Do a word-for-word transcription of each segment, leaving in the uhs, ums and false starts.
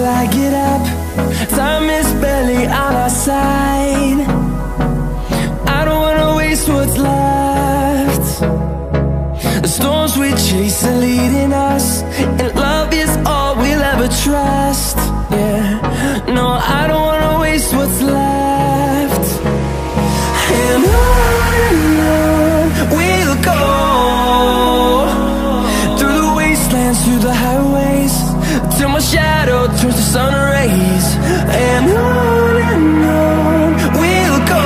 I get up. Time is barely on our side. I don't wanna waste what's left. The storms we chase are leading us, and love is all we'll ever trust. Yeah, no, I don't wanna waste what's left. And on and on we'll go, through the wastelands, through the highways, till my shadow turns to sun rays. And on and on we'll go,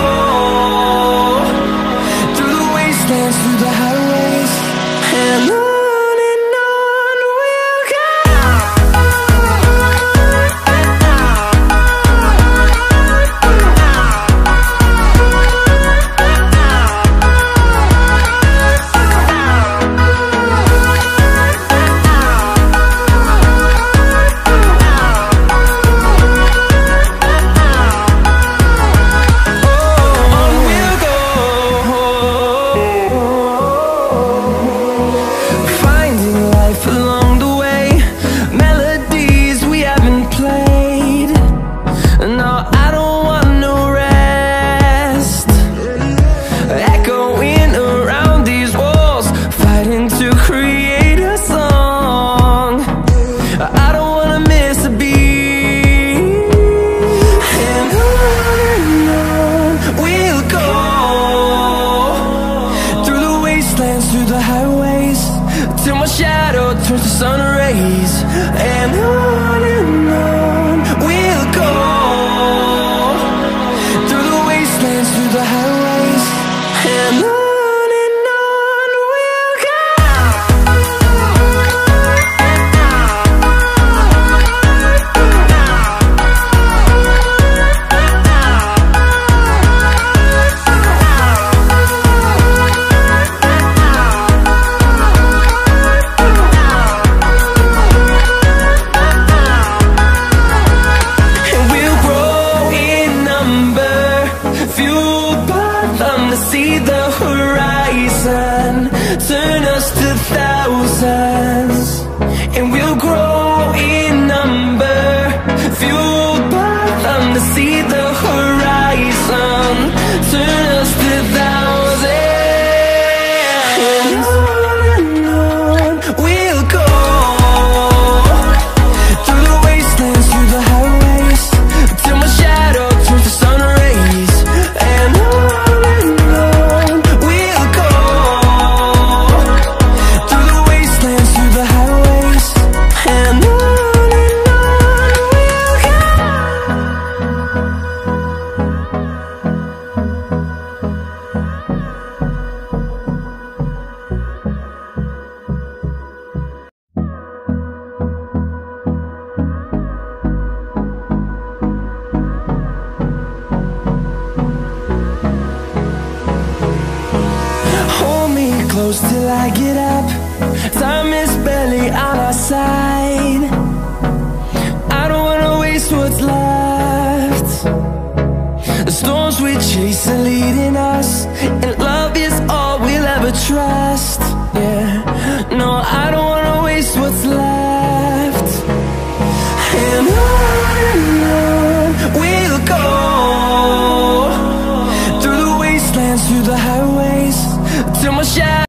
through the wastelands, through the highways, and on. Through the highways, till my shadow turns to sun rays. And on and on we'll go, through the wastelands, through the highways, and on. See the horizon, turn us to thousands, and we'll grow in number, fueled by them. To see the horizon, turn us to thousands, and on and on we'll go, through the wastelands, through the highways, till my shadow turns to sun rays. And on close till I get up. Time is barely on our side. I don't wanna waste what's left. The storms we chase are leading us, and love is all we'll ever trust. Yeah, no, I don't wanna waste what's left. And on and on we'll go, through the wastelands, through the highways, till my shadow